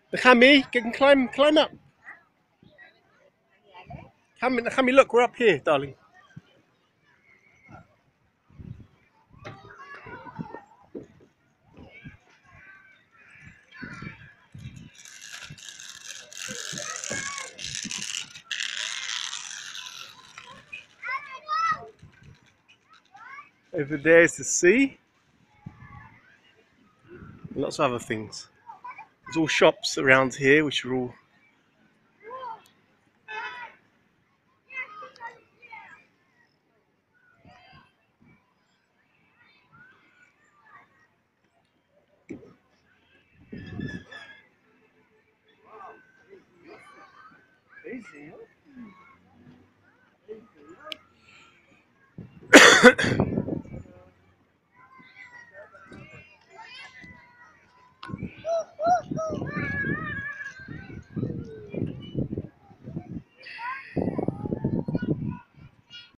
The Hammy can climb up. Hammy, look, we're up here, darling. Over there is the sea. And lots of other things. There's all shops around here, which are all